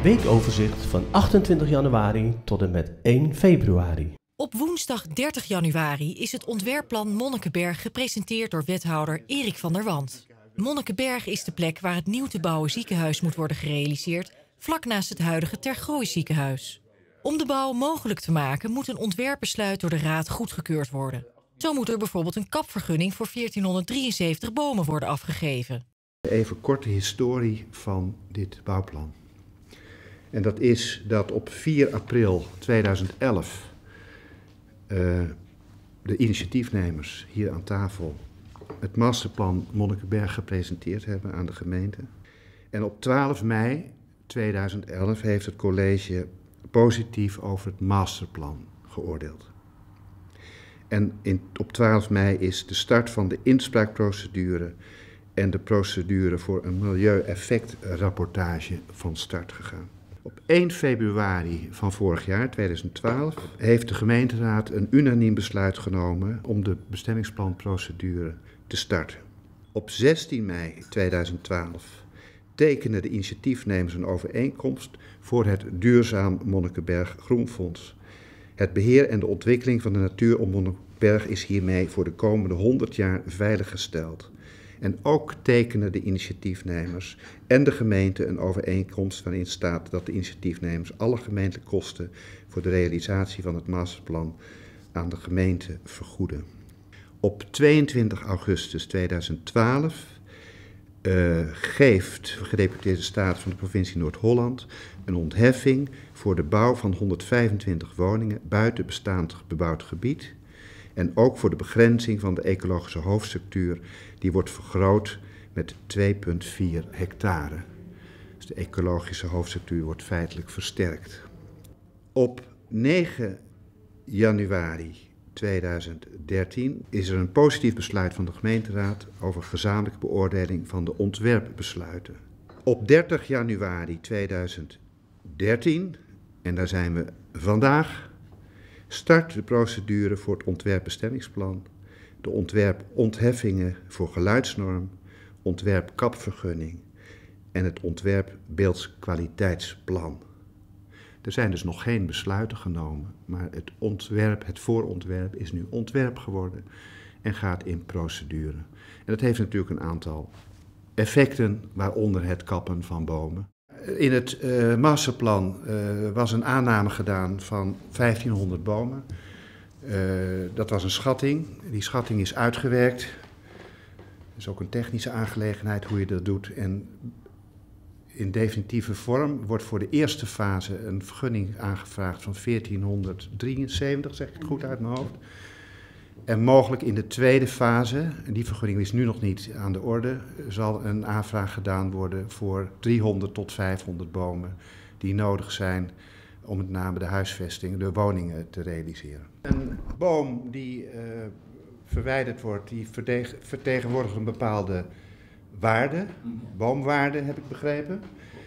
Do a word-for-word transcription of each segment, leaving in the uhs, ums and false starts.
weekoverzicht van achtentwintig januari tot en met één februari. Op woensdag dertig januari is het ontwerpplan Monnikenberg gepresenteerd door wethouder Erik van der Wand. Monnikenberg is de plek waar het nieuw te bouwen ziekenhuis moet worden gerealiseerd, vlak naast het huidige Ter Gooi ziekenhuis. Om de bouw mogelijk te maken moet een ontwerpbesluit door de raad goedgekeurd worden. Zo moet er bijvoorbeeld een kapvergunning voor veertienhonderddrieënzeventig bomen worden afgegeven. Even kort de historie van dit bouwplan. En dat is dat op vier april tweeduizend elf uh, de initiatiefnemers hier aan tafel het masterplan Monnikenberg gepresenteerd hebben aan de gemeente. En op twaalf mei tweeduizend elf heeft het college positief over het masterplan geoordeeld. En in, op twaalf mei is de start van de inspraakprocedure en de procedure voor een milieueffectrapportage van start gegaan. Op één februari van vorig jaar, tweeduizend twaalf, heeft de gemeenteraad een unaniem besluit genomen om de bestemmingsplanprocedure te starten. Op zestien mei tweeduizend twaalf tekenen de initiatiefnemers een overeenkomst voor het Duurzaam Monnikenberg Groenfonds. Het beheer en de ontwikkeling van de natuur om Monnikenberg is hiermee voor de komende honderd jaar veiliggesteld. En ook tekenen de initiatiefnemers en de gemeente een overeenkomst waarin staat dat de initiatiefnemers alle gemeentelijke kosten voor de realisatie van het masterplan aan de gemeente vergoeden. Op tweeëntwintig augustus tweeduizend twaalf uh, geeft de gedeputeerde staten van de provincie Noord-Holland een ontheffing voor de bouw van honderdvijfentwintig woningen buiten bestaand bebouwd gebied. En ook voor de begrenzing van de ecologische hoofdstructuur, die wordt vergroot met twee komma vier hectare. Dus de ecologische hoofdstructuur wordt feitelijk versterkt. Op negen januari tweeduizend dertien is er een positief besluit van de gemeenteraad over gezamenlijke beoordeling van de ontwerpbesluiten. Op dertig januari tweeduizend dertien, en daar zijn we vandaag, start de procedure voor het ontwerpbestemmingsplan, de ontwerpontheffingen voor geluidsnorm, ontwerpkapvergunning en het ontwerpbeeldkwaliteitsplan. Er zijn dus nog geen besluiten genomen, maar het ontwerp, het voorontwerp is nu ontwerp geworden en gaat in procedure. En dat heeft natuurlijk een aantal effecten, waaronder het kappen van bomen. In het uh, masterplan uh, was een aanname gedaan van vijftienhonderd bomen. Uh, dat was een schatting. Die schatting is uitgewerkt. Het is ook een technische aangelegenheid hoe je dat doet. En in definitieve vorm wordt voor de eerste fase een vergunning aangevraagd van veertienhonderddrieënzeventig, zeg ik het goed uit mijn hoofd. En mogelijk in de tweede fase, en die vergunning is nu nog niet aan de orde, zal een aanvraag gedaan worden voor driehonderd tot vijfhonderd bomen die nodig zijn om met name de huisvesting, de woningen te realiseren. Een boom die uh, verwijderd wordt, die vertegenwoordigt een bepaalde waarde, boomwaarde heb ik begrepen.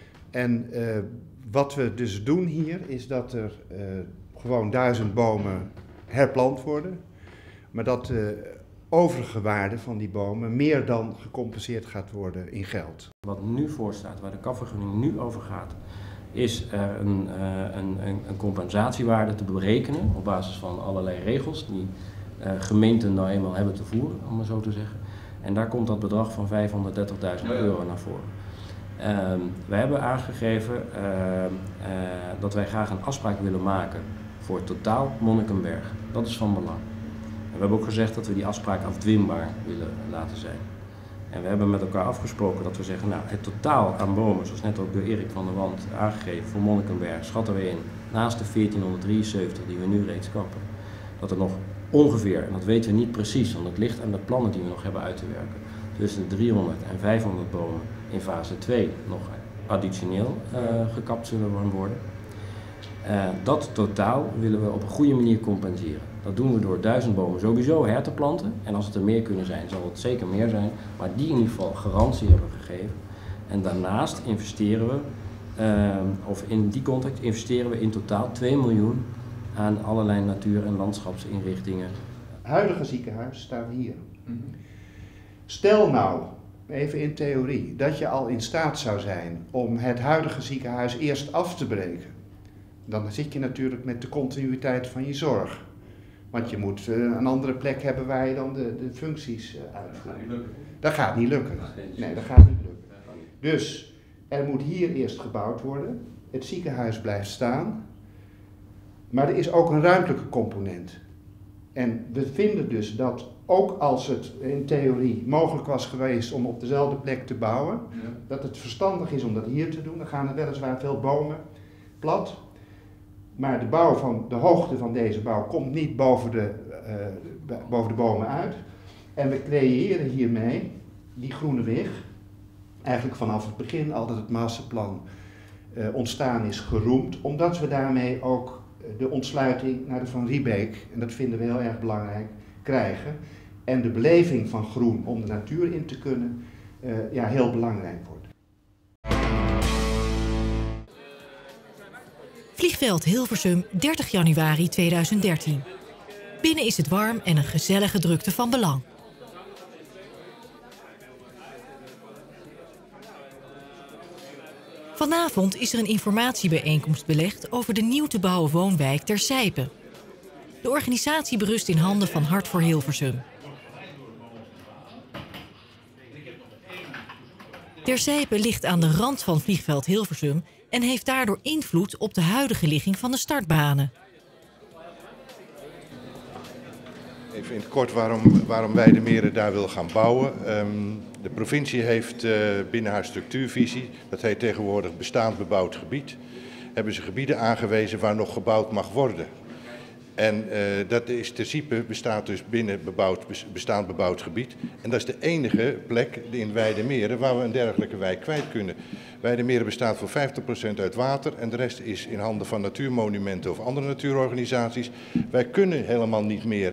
En uh, wat we dus doen hier is dat er uh, gewoon duizend bomen herplant worden. Maar dat de overige waarde van die bomen meer dan gecompenseerd gaat worden in geld. Wat nu voorstaat, waar de kapvergunning nu over gaat, is er een, een, een compensatiewaarde te berekenen op basis van allerlei regels die uh, gemeenten nou eenmaal hebben te voeren, om maar zo te zeggen. En daar komt dat bedrag van vijfhonderddertigduizend euro naar voren. Uh, wij hebben aangegeven uh, uh, dat wij graag een afspraak willen maken voor totaal Monnikenberg. Dat is van belang. We hebben ook gezegd dat we die afspraak afdwingbaar willen laten zijn. En we hebben met elkaar afgesproken dat we zeggen, nou, het totaal aan bomen, zoals net ook door Erik van der Wand aangegeven voor Monnikenberg, schatten we in, naast de veertienhonderddrieënzeventig die we nu reeds kappen, dat er nog ongeveer, en dat weten we niet precies, want het ligt aan de plannen die we nog hebben uit te werken, tussen de driehonderd en vijfhonderd bomen in fase twee nog additioneel uh, gekapt zullen worden. Uh, dat totaal willen we op een goede manier compenseren. Dat doen we door duizend bomen sowieso her te planten. En als het er meer kunnen zijn, zal het zeker meer zijn. Maar die in ieder geval garantie hebben gegeven. En daarnaast investeren we, uh, of in die context investeren we in totaal twee miljoen aan allerlei natuur- en landschapsinrichtingen. Het huidige ziekenhuis staat hier. Mm-hmm. Stel nou even in theorie, dat je al in staat zou zijn om het huidige ziekenhuis eerst af te breken, dan zit je natuurlijk met de continuïteit van je zorg. Want je moet uh, een andere plek hebben waar je dan de, de functies uh, uitvoert. Dat gaat niet lukken. Nee, dat gaat niet lukken. Dus er moet hier eerst gebouwd worden. Het ziekenhuis blijft staan. Maar er is ook een ruimtelijke component. En we vinden dus dat ook als het in theorie mogelijk was geweest om op dezelfde plek te bouwen, ja. dat het verstandig is om dat hier te doen. Dan gaan er weliswaar veel bomen plat. Maar de bouw van de hoogte van deze bouw komt niet boven de, uh, boven de bomen uit. En we creëren hiermee die groene weg. Eigenlijk vanaf het begin altijd het masterplan uh, ontstaan is geroemd. Omdat we daarmee ook de ontsluiting naar de Van Riebeek, en dat vinden we heel erg belangrijk, krijgen. En de beleving van groen om de natuur in te kunnen, uh, ja, heel belangrijk wordt. Vliegveld Hilversum, dertig januari tweeduizend dertien. Binnen is het warm en een gezellige drukte van belang. Vanavond is er een informatiebijeenkomst belegd over de nieuw te bouwen woonwijk Ter Sijpe. De organisatie berust in handen van Hart voor Hilversum. Ter Sijpe ligt aan de rand van vliegveld Hilversum en heeft daardoor invloed op de huidige ligging van de startbanen. Even in het kort waarom, waarom Weidemeren daar wil gaan bouwen. Um, de provincie heeft uh, binnen haar structuurvisie, dat heet tegenwoordig bestaand bebouwd gebied, hebben ze gebieden aangewezen waar nog gebouwd mag worden. En uh, dat is Ter Sijpe bestaat dus binnen bebouwd, bestaand bebouwd gebied. En dat is de enige plek in Weidemeren waar we een dergelijke wijk kwijt kunnen. Weidemeren bestaat voor vijftig procent uit water en de rest is in handen van natuurmonumenten of andere natuurorganisaties. Wij kunnen helemaal niet meer.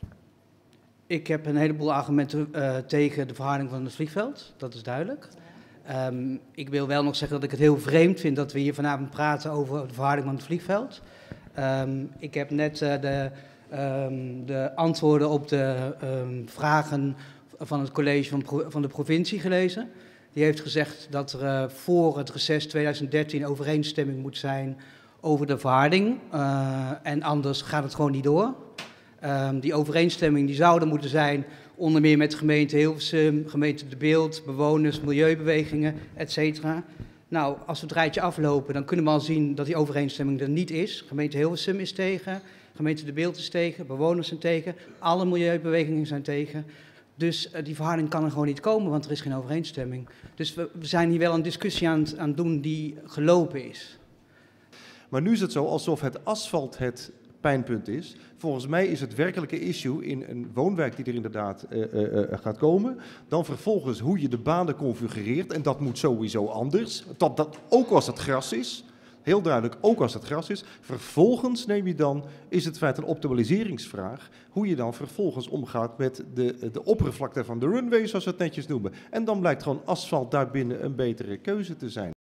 Ik heb een heleboel argumenten uh, tegen de verharding van het vliegveld, dat is duidelijk. Um, ik wil wel nog zeggen dat ik het heel vreemd vind dat we hier vanavond praten over de verharding van het vliegveld. Um, ik heb net uh, de, um, de antwoorden op de um, vragen van het college van, pro van de provincie gelezen. Die heeft gezegd dat er uh, voor het reces tweeduizend dertien overeenstemming moet zijn over de verharding. Uh, en anders gaat het gewoon niet door. Um, die overeenstemming die zou er moeten zijn, onder meer met gemeente Hilversum, gemeente De Bilt, bewoners, milieubewegingen, et cetera. Nou, als we het rijtje aflopen, dan kunnen we al zien dat die overeenstemming er niet is. Gemeente Hilversum is tegen, gemeente De Bilt is tegen, bewoners zijn tegen, alle milieubewegingen zijn tegen. Dus uh, die verharding kan er gewoon niet komen, want er is geen overeenstemming. Dus we, we zijn hier wel een discussie aan het aan doen die gelopen is. Maar nu is het zo alsof het asfalt het pijnpunt is. Volgens mij is het werkelijke issue in een woonwijk die er inderdaad uh, uh, gaat komen, dan vervolgens hoe je de banen configureert, en dat moet sowieso anders, dat, dat, ook als het gras is, heel duidelijk, ook als het gras is, vervolgens neem je dan, is het feit een optimaliseringsvraag, hoe je dan vervolgens omgaat met de, de oppervlakte van de runway, zoals we het netjes noemen. En dan blijkt gewoon asfalt daarbinnen een betere keuze te zijn.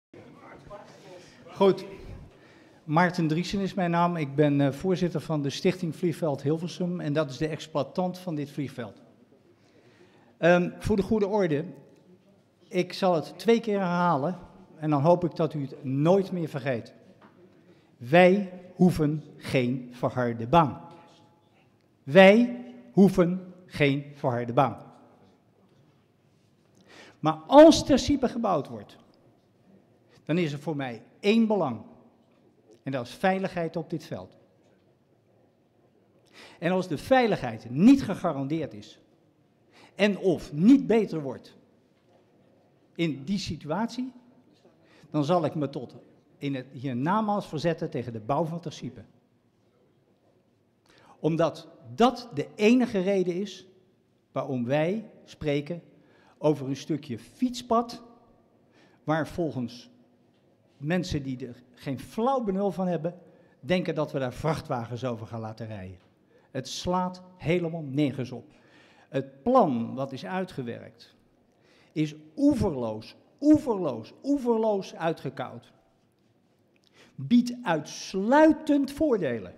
Goed. Maarten Driesen is mijn naam. Ik ben uh, voorzitter van de Stichting Vliegveld Hilversum en dat is de exploitant van dit vliegveld. Um, voor de goede orde, ik zal het twee keer herhalen en dan hoop ik dat u het nooit meer vergeet. Wij hoeven geen verharde baan. Wij hoeven geen verharde baan. Maar als Ter Sijpe gebouwd wordt, dan is er voor mij één belang. En dat is veiligheid op dit veld. En als de veiligheid niet gegarandeerd is en of niet beter wordt in die situatie, dan zal ik me tot in het hiernamaals verzetten tegen de bouw van Ter Sijpe. Omdat dat de enige reden is waarom wij spreken over een stukje fietspad waar volgens mensen die er geen flauw benul van hebben, denken dat we daar vrachtwagens over gaan laten rijden. Het slaat helemaal nergens op. Het plan wat is uitgewerkt is oeverloos, oeverloos, oeverloos uitgekoud. Biedt uitsluitend voordelen.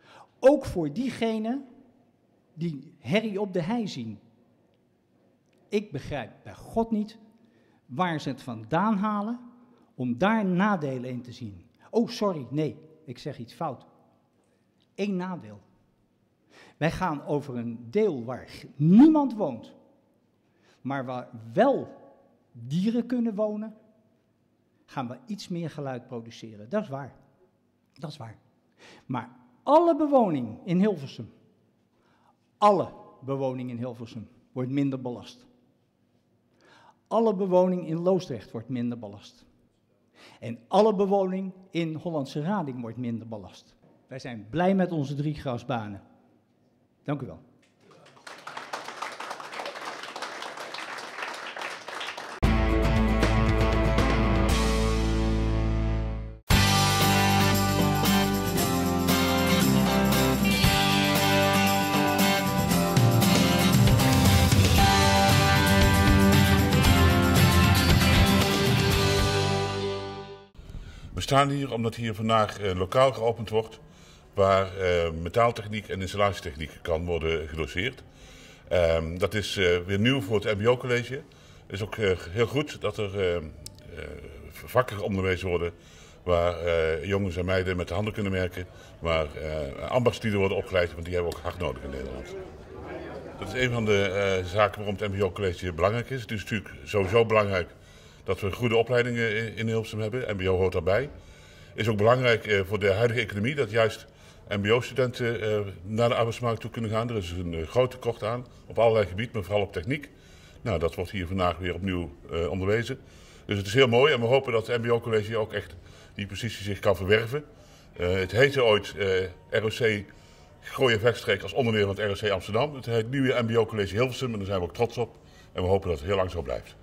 Ook voor diegenen die herrie op de hei zien. ik begrijp bij God niet waar ze het vandaan halen om daar nadelen in te zien. Oh, sorry, nee, ik zeg iets fout. Eén nadeel. Wij gaan over een deel waar niemand woont, maar waar wel dieren kunnen wonen, gaan we iets meer geluid produceren. Dat is waar. Dat is waar. Maar alle bewoning in Hilversum, alle bewoning in Hilversum wordt minder belast. Alle bewoning in Loosdrecht wordt minder belast. En alle bewoning in Hollandse Rading wordt minder belast. Wij zijn blij met onze drie grasbanen. Dank u wel. We staan hier omdat hier vandaag een lokaal geopend wordt waar uh, metaaltechniek en installatietechniek kan worden gedoseerd. Um, dat is uh, weer nieuw voor het M B O-college. Het is ook uh, heel goed dat er uh, uh, vakken onderwezen worden waar uh, jongens en meiden met de handen kunnen werken, waar uh, ambachtslieden worden opgeleid, want die hebben we ook hard nodig in Nederland. Dat is een van de uh, zaken waarom het M B O-college belangrijk is. Het is natuurlijk sowieso belangrijk dat we goede opleidingen in Hilversum hebben. M B O hoort daarbij. Het is ook belangrijk uh, voor de huidige economie dat juist M B O-studenten uh, naar de arbeidsmarkt toe kunnen gaan. Er is een uh, groot tekort aan op allerlei gebieden, maar vooral op techniek. Nou, dat wordt hier vandaag weer opnieuw uh, onderwezen. Dus het is heel mooi en we hopen dat het M B O-college ook echt die positie zich kan verwerven. Uh, het heette ooit uh, R O C Gooi-Vechtstreek als onderdeel van het R O C Amsterdam. Het heet nu weer M B O-college Hilversum en daar zijn we ook trots op. En we hopen dat het heel lang zo blijft.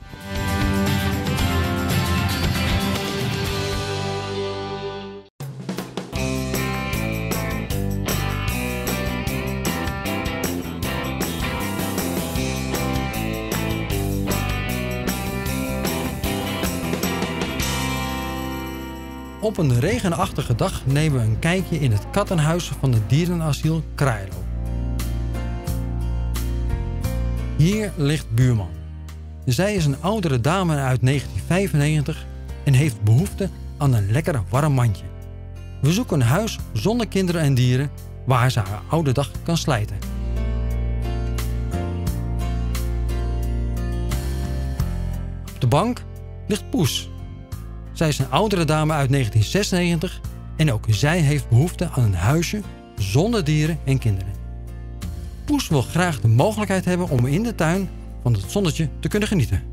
Op een regenachtige dag nemen we een kijkje in het kattenhuis van het dierenasiel Krailo. Hier ligt buurman. Zij is een oudere dame uit negentien vijfennegentig en heeft behoefte aan een lekker warm mandje. We zoeken een huis zonder kinderen en dieren waar ze haar oude dag kan slijten. Op de bank ligt Poes. Zij is een oudere dame uit negentien zesennegentig en ook zij heeft behoefte aan een huisje zonder dieren en kinderen. Poes wil graag de mogelijkheid hebben om in de tuin van het zonnetje te kunnen genieten.